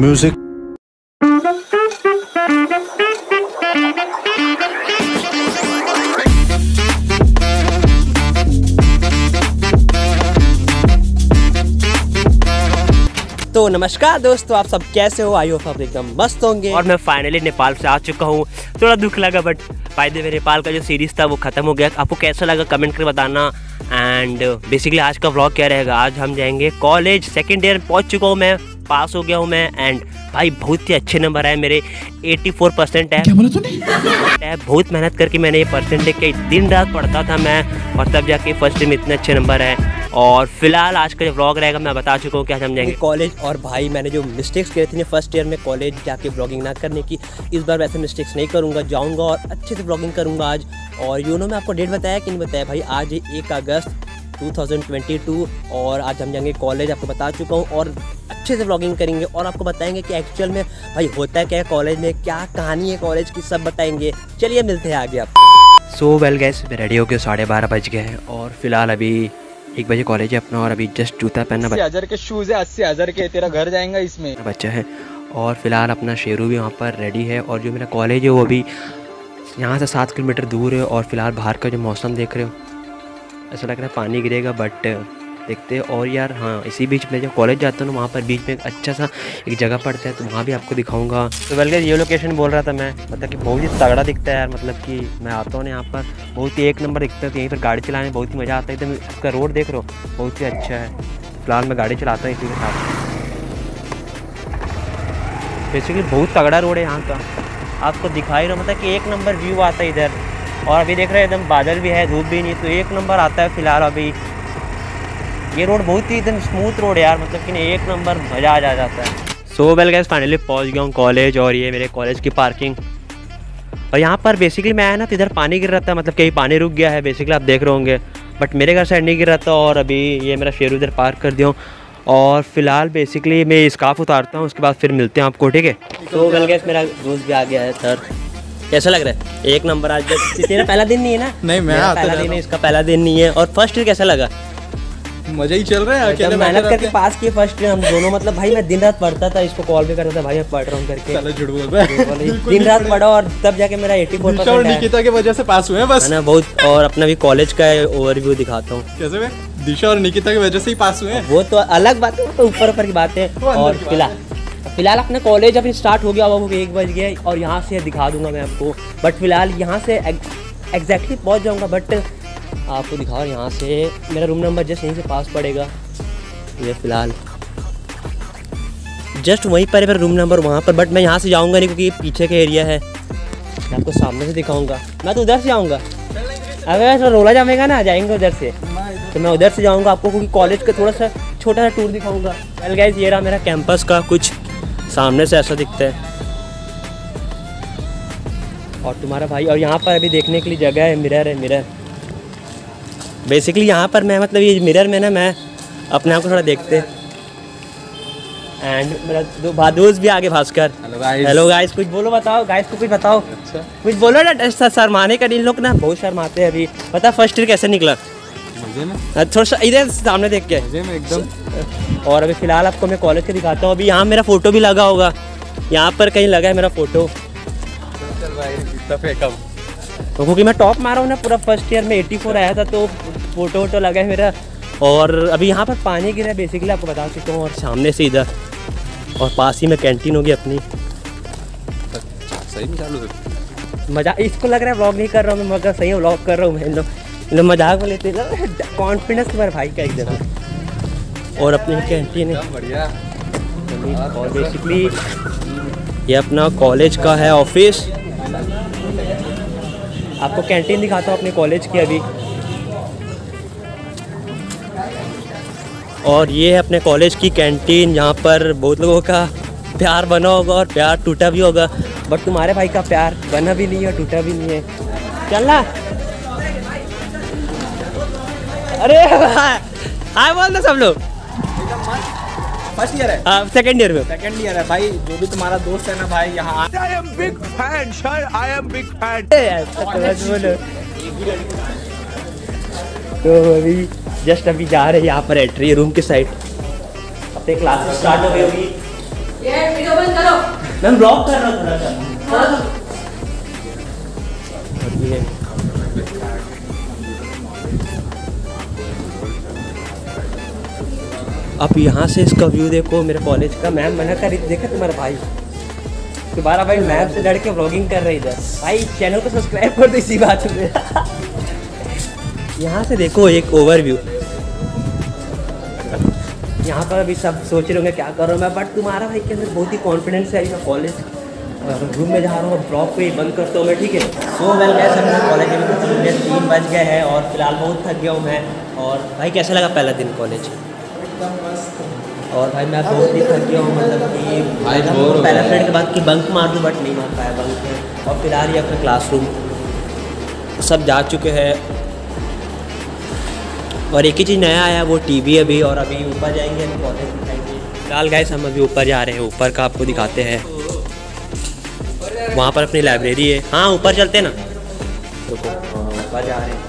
Music. तो नमस्कार दोस्तों, आप सब कैसे हो? आई होप आप एकदम मस्त होंगे। और मैं फाइनली नेपाल से आ चुका हूँ। थोड़ा दुख लगा but by the way Nepal का जो सीरीज़ था वो ख़त्म हो गया। आपको कैसा लगा कमेंट करके बताना। एंड बेसिकली आज का व्लॉग क्या रहेगा, आज हम जाएंगे कॉलेज। सेकेंड ईयर पहुँच चुका हूँ मैं, पास हो गया हूँ मैं। एंड भाई बहुत ही अच्छे नंबर आए मेरे, 84% है। क्या बोला तूने? बहुत मेहनत करके मैंने ये परसेंटेज के दिन रात पढ़ता था मैं, और तब जाके फर्स्ट ईयर में इतने अच्छे नंबर है। और फिलहाल आज का जो व्लॉग रहेगा मैं बता चुका हूँ कि आज हम जाएंगे कॉलेज। और भाई मैंने जो मिस्टेक्स करे थे फर्स्ट ईयर में कॉलेज जाके ब्लॉगिंग ना करने की, इस बार वैसे मिस्टेक्स नहीं करूँगा। जाऊँगा और अच्छे से ब्लॉगिंग करूँगा आज। और मैं आपको डेट बताया कि नहीं बताया भाई, आज 1 अगस्त 2022 और आज हम जाएंगे कॉलेज, आपको बता चुका हूँ। और अच्छे से व्लॉगिंग करेंगे और आपको बताएंगे कि एक्चुअल में भाई होता है क्या है कॉलेज में, क्या कहानी है कॉलेज की, सब बताएंगे। चलिए मिलते हैं आगे आप। सो वेल गाइस, रेडी हो गए, 12:30 बज गए हैं और फिलहाल अभी 1 बजे कॉलेज है अपना। और अभी जस्ट जूता पहनना, 80,000 के शूज़ है, 80,000 के, तेरा घर जाएगा इसमें बच्चा है। और फिलहाल अपना शेरू भी वहाँ पर रेडी है। और जो मेरा कॉलेज है वो भी यहाँ से 7 किलोमीटर दूर है। और फिलहाल बाहर का जो मौसम देख रहे हो, ऐसा लग रहा है पानी गिरेगा बट देखते हैं। और यार हाँ, इसी बीच में जब कॉलेज जाता हूँ ना, वहाँ पर बीच में एक अच्छा सा एक जगह पड़ता है, तो वहाँ भी आपको दिखाऊंगा। तो बल्कि ये लोकेशन बोल रहा था मैं, मतलब कि बहुत ही तगड़ा दिखता है यार। मतलब कि मैं आता हूँ ना यहाँ पर, बहुत ही 1 नंबर दिखता है। तो यहीं पर गाड़ी चलाने में बहुत ही मज़ा आता है। एकदम इसका रोड देख रहे हो, बहुत ही अच्छा है। फिलहाल मैं गाड़ी चलाता हूँ इसी के साथ। बेसिकली बहुत तगड़ा रोड है यहाँ का, आपको दिखाई रहा, मतलब कि 1 नंबर व्यू आता है इधर। और अभी देख रहे हैं एकदम बादल भी है, धूप भी नहीं, तो 1 नंबर आता है फिलहाल। अभी ये रोड बहुत ही एकदम स्मूथ रोड है यार, मतलब कि 1 नंबर मज़ा आ जाता है। सो वेल गाइस, फाइनली पहुंच गया हूँ कॉलेज। और ये मेरे कॉलेज की पार्किंग। और यहाँ पर बेसिकली मैं आया ना तो इधर पानी गिर रहा था, मतलब कहीं पानी रुक गया है बेसिकली, आप देख रहे होंगे। बट मेरे घर साइड नहीं गिर रहा था। और अभी ये मेरा शेरू इधर पार्क कर दिया हूँ। और फिलहाल बेसिकली मैं स्कार्फ उतारता हूँ, उसके बाद फिर मिलते हैं आपको, ठीक है? सो वेल गाइस, मेरा दोस्त भी आ गया है। सर कैसा लग रहा है? 1 नंबर। आज तेरा पहला दिन नहीं है ना? नहीं, मेरा पहला दिन है, इसका पहला दिन नहीं है। और फर्स्ट ईयर कैसा लगा? मजा ही चल रहा है, अकेले मेहनत करके पास किए फर्स्ट ईयर हम दोनों। मतलब भाई मैं दिन रात पढ़ता था, इसको कॉल भी करता था, भाई मैं पढ़ रहा हूँ करके। दिन रात पढ़ा और तब जाके मेरा 84% और निकिता की वजह से पास हुए हैं बस, है ना बहुत। और अपना भी कॉलेज का ओवरव्यू दिखाता हूँ। कैसे में दिशा और निकिता की वजह से ही पास हुए हैं, वो तो अलग बात है, वो तो ऊपर की बात है। और फिलहाल अपना कॉलेज अभी स्टार्ट हो गया, वो 1 बज गया। और यहाँ से दिखा दूंगा मैं आपको, बट फिलहाल यहाँ से एग्जैक्टली पहुँच जाऊँगा। बट आपको दिखाओ, यहाँ से मेरा रूम नंबर जस्ट यहीं से पास पड़ेगा। ये फिलहाल जस्ट वहीं पर है मेरा रूम नंबर, वहाँ पर। बट मैं यहाँ से जाऊँगा नहीं, क्योंकि पीछे का एरिया है। मैं आपको सामने से दिखाऊँगा, मैं तो उधर से जाऊँगा। अगर रोला जमेगा ना, जाएंगे उधर से, तो मैं उधर से जाऊँगा आपको, क्योंकि कॉलेज का थोड़ा सा छोटा सा टूर दिखाऊँगा। वेल गाइस, ये रहा मेरा कैंपस का कुछ सामने से ऐसा दिखता है। और तुम्हारा भाई, और यहाँ पर अभी देखने के लिए जगह है, मिरर है, मिरर। बेसिकली यहाँ पर मैं, मतलब ये मिरर में ना मैं अपने आप को थोड़ा देखते। एंड मेरा दोस्त भी आगे, भास्कर। हेलो गाइस, कुछ बोलो, बताओ गाइस को, कुछ बताओ। अच्छा कुछ बोलो ना, शर्माने का, इन लोग ना बहुत शर्माते हैं अभी। पता फर्स्ट ईयर कैसे निकला? थोड़ा सा इधर सामने देख के एकदम। और अभी फिलहाल आपको मैं कॉलेज का दिखाता हूँ। अभी यहाँ मेरा फोटो भी लगा होगा, यहाँ पर कहीं लगा है मेरा फोटो। तो क्योंकि मैं टॉप मारा हूँ ना पूरा, फर्स्ट ईयर में 84 आया था, तो फोटो वोटो लगा है मेरा। और अभी यहाँ पर पानी गिरा है बेसिकली, आपको बता सकता हूँ। और सामने से इधर, और पास ही में कैंटीन होगी अपनी। सही में चालू है मजा, इसको लग रहा है व्लॉग नहीं कर रहा हूँ मैं, मगर सही है व्लॉग कर रहा हूँ मैं। इन लोग मजाक में लेते हैं, कॉन्फिडेंस तुम्हारे भाई का एकदम। और अपनी कैंटीन है बढ़िया। और बेसिकली ये अपना कॉलेज का है ऑफिस। आपको कैंटीन दिखाता हूँ अपने कॉलेज की अभी। और ये है अपने कॉलेज की कैंटीन, जहाँ पर बहुत लोगों का प्यार बना होगा और प्यार टूटा भी होगा। बट तुम्हारे भाई का प्यार बना भी नहीं है, टूटा भी नहीं है। चलना, अरे हाय बोल दो सब लोग। फर्स्ट ईयर है? हाँ, सेकंड ईयर में। सेकंड ईयर है भाई। जो भी तुम्हारा दोस्त है ना भाई, यहाँ I am big fan, sir. I am big fan. तो अभी जस्ट अभी जा रहे हैं यहाँ पर एंट्री रूम के साइड। अपने क्लास स्टार्ट हो गई होगी। मैं ब्लॉग कर रहा हूँ थोड़ा सा। अब यहाँ से इसका व्यू देखो मेरे कॉलेज का। मैम मना कर रही थी, देखा तुम्हारा भाई दोबारा भाई मैम से लड़ के व्लॉगिंग कर रही इधर। भाई चैनल को सब्सक्राइब कर दो इसी बात में। यहाँ से देखो एक ओवरव्यू। यहाँ पर अभी सब सोच रहे होंगे क्या कर रहा हूँ मैं, बट तुम्हारा भाई के अंदर बहुत ही कॉन्फिडेंस है। मैं कॉलेज रूम में जा रहा हूँ, ब्लॉग को ही बंद करता हूँ मैं, ठीक है। सो वेल गाइस, अपने कॉलेज में कुछ 3 बज गए हैं और फिलहाल बहुत थक गया हूँ मैं। और भाई कैसा लगा पहला दिन कॉलेज? और भाई मैं बहुत ही थक गया हूँ, मतलब कि भाई पहला पीरियड के बाद कि बंक मार दूँ बट नहीं मार पाया बंक। और फिलहाल ये अपना क्लासरूम सब जा चुके हैं और एक ही चीज़ नया आया वो टीवी अभी। और अभी ऊपर जाएंगे, अभी कॉलेज दिखाएंगे। फिलहाल गाइस हम अभी ऊपर जा रहे हैं, ऊपर का आपको दिखाते हैं। वहाँ पर अपनी लाइब्रेरी है। हाँ ऊपर चलते हैं ना, देखो ऊपर जा रहे हैं।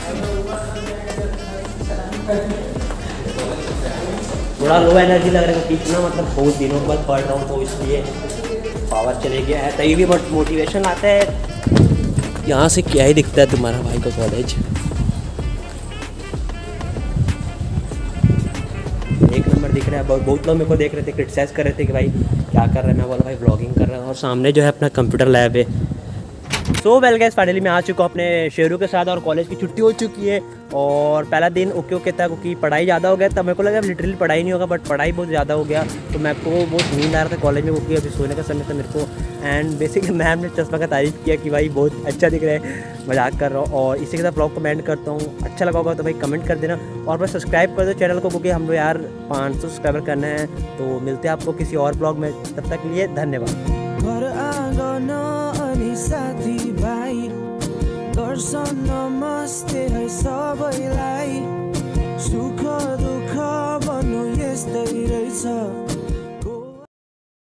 थोड़ा लो एनर्जी लग रहा है क्योंकि ना मतलब बहुत दिनों के बाद पढ़ रहा हूँ तो इसलिए पावर चले गया है। तभी भी बहुत मोटिवेशन आता है। यहाँ से क्या ही दिखता है तुम्हारा भाई का कॉलेज, एक नंबर दिख रहा है। बहुत लोग मेरे को देख रहे थे, क्रिटिसाइज कर रहे थे कि भाई क्या कर रहे हैं। मैं बोला भाई ब्लॉगिंग कर रहा हूँ। और सामने जो है अपना कंप्यूटर लैब है। सो वेल गाइस, फाइनली मैं आ चुका हूँ अपने शेरू के साथ और कॉलेज की छुट्टी हो चुकी है। और पहला दिन ओके ओके था क्योंकि पढ़ाई ज़्यादा हो गया था। मेरे को लगा लिटरली पढ़ाई नहीं होगा, बट पढ़ाई बहुत ज़्यादा हो गया। तो मैं को बहुत नींद आ रहा था कॉलेज में क्योंकि अभी सोने का समय था मेरे को। एंड बेसिकली मैम ने चश्मा का तारीफ़ किया कि भाई बहुत अच्छा दिख रहा है, मजाक कर रहा हूँ। और इसी के साथ ब्लॉग को एंड करता हूँ। अच्छा लगा होगा तो भाई कमेंट कर देना और भाई सब्सक्राइब कर दो चैनल को क्योंकि हम लोग यार 500 सब्सक्राइबर करना है। तो मिलते हैं आपको किसी और ब्लॉग में, तब तक के लिए धन्यवाद।